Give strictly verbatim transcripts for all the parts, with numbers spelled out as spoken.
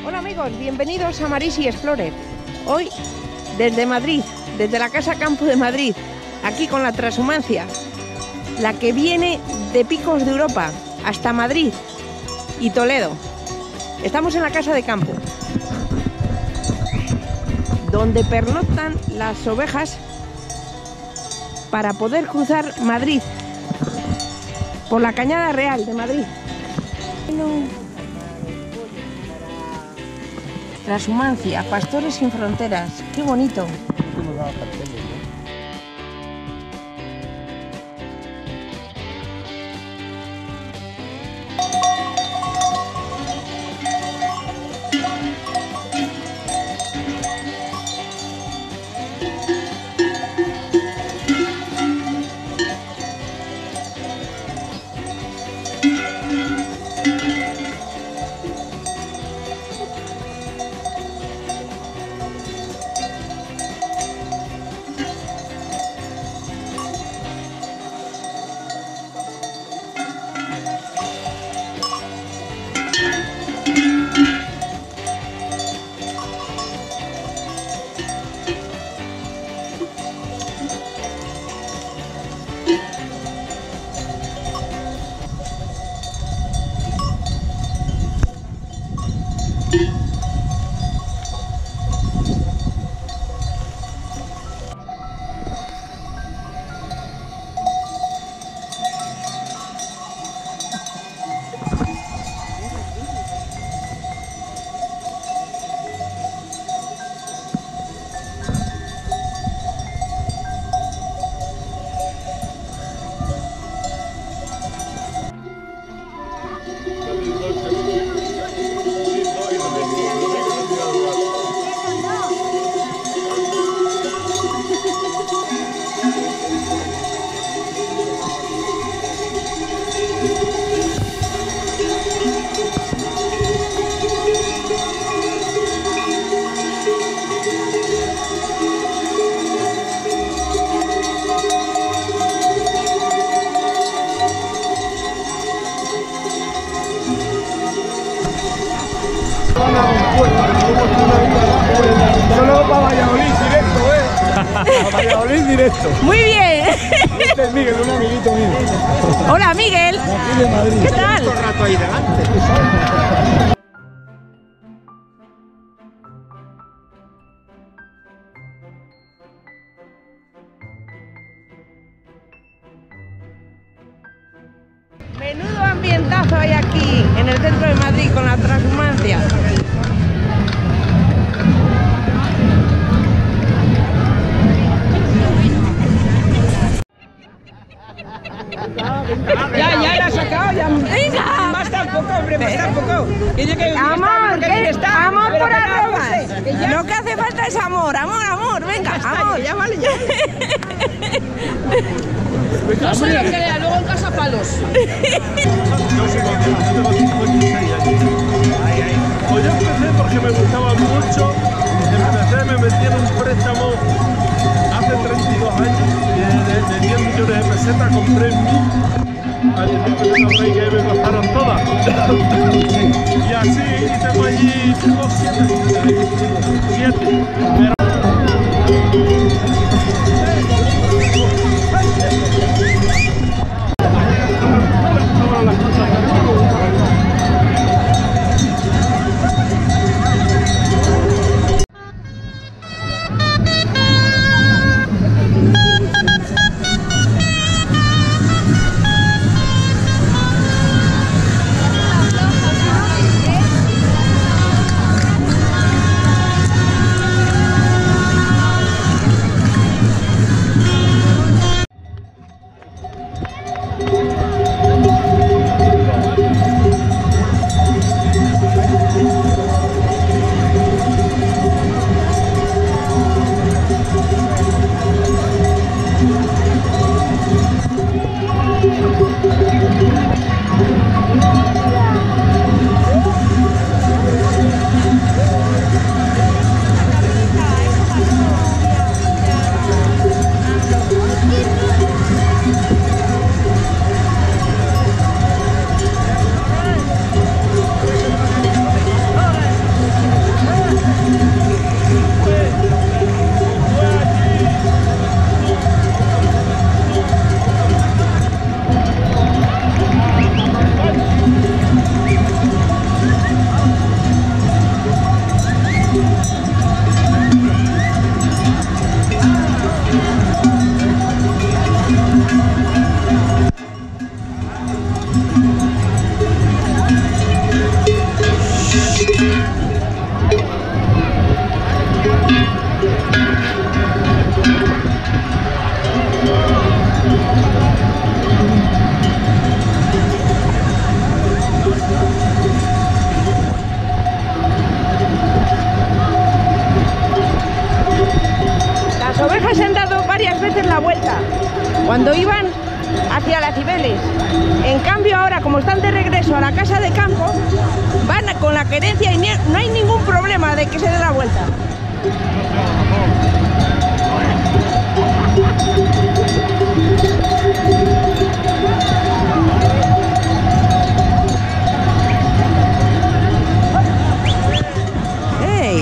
Hola amigos, bienvenidos a Marisi Explorer. Hoy desde Madrid, desde la Casa Campo de Madrid, aquí con la Transhumancia, la que viene de picos de Europa hasta Madrid y Toledo. Estamos en la Casa de Campo, donde pernoctan las ovejas para poder cruzar Madrid por la Cañada Real de Madrid. Transhumancia, Pastores Sin Fronteras, qué bonito. Solo para Valladolid directo, ¿eh? Para Valladolid directo. Muy bien. Este es Miguel, un amiguito mío. Hola Miguel. Aquí de Madrid. ¿Qué tal? Todo el rato ahí delante. Menudo ambientazo hay aquí en el centro de Madrid con la Transhumancia. Ya, ya la has sacado, ya. ¡Venga! Más tampoco, hombre, más tampoco. Amor, que, está, amor pero por que no, arroba. que ya- Lo que hace falta es amor, amor, amor. Venga, Ya está, amor. ya vale, ya. Yo soy lo que lea, luego en casa palos. Yo sé que tengo cincuenta y seis años. Pues yo empecé porque me gustaba mucho. Empecé, me metí en un préstamo hace treinta y dos años de, de, de diez millones de pesetas, compré mil. A diez mil pesetas por ahí que me costaron todas. Y así tengo allí, tengo siete. Siete. Pero varias veces la vuelta cuando iban hacia las Cibeles. En cambio ahora, como están de regreso a la casa de campo, van con la querencia y no hay ningún problema de que se dé la vuelta. ¡Hey!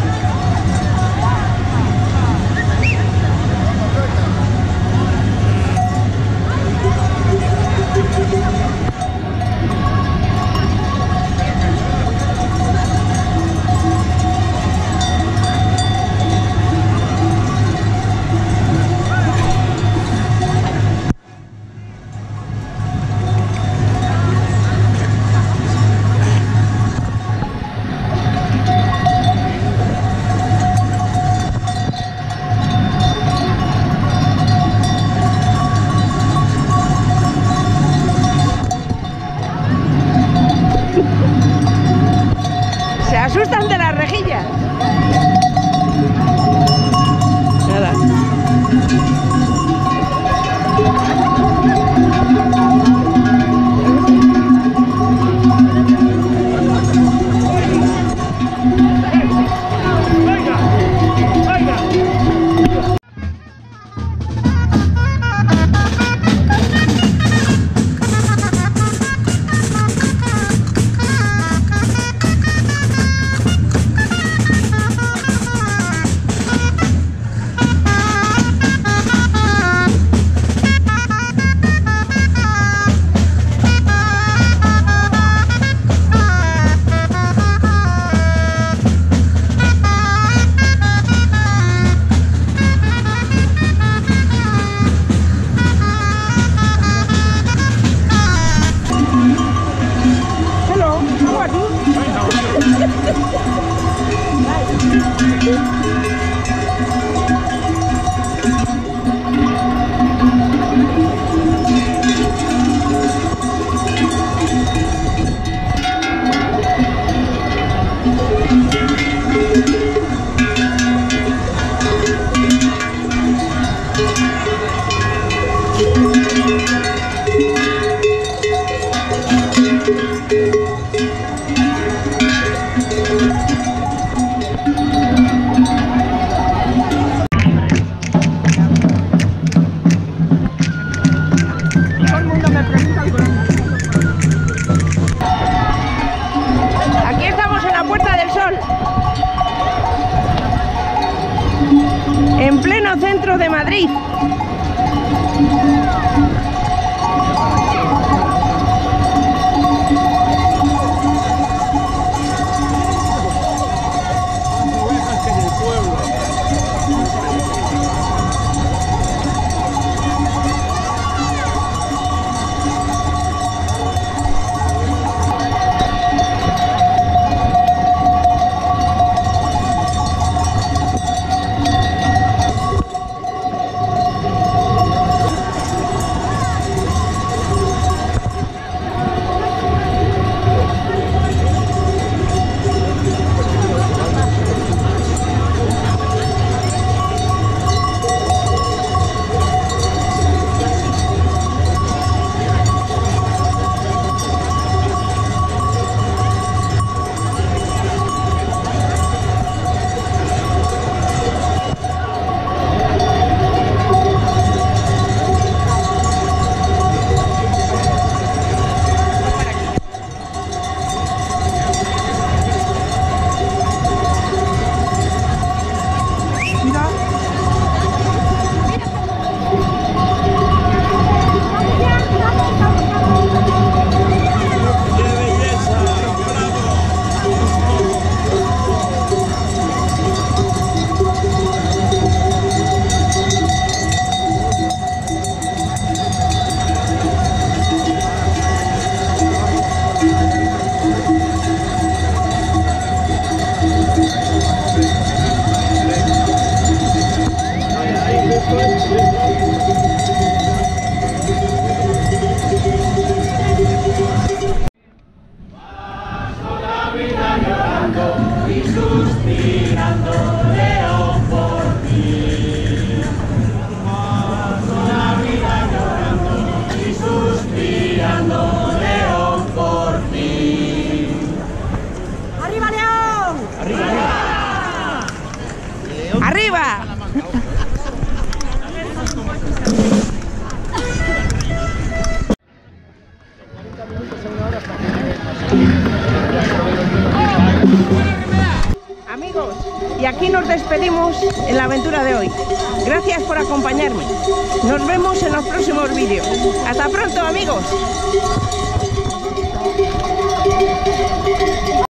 Se asustan de las rejillas. Nada. Aquí estamos en la Puerta del Sol, en pleno centro de Madrid. Suspirando leo por ti. ¡Arriba! Amigos, y aquí nos despedimos en la aventura de hoy. Gracias por acompañarme. Nos vemos en los próximos vídeos. Hasta pronto, amigos.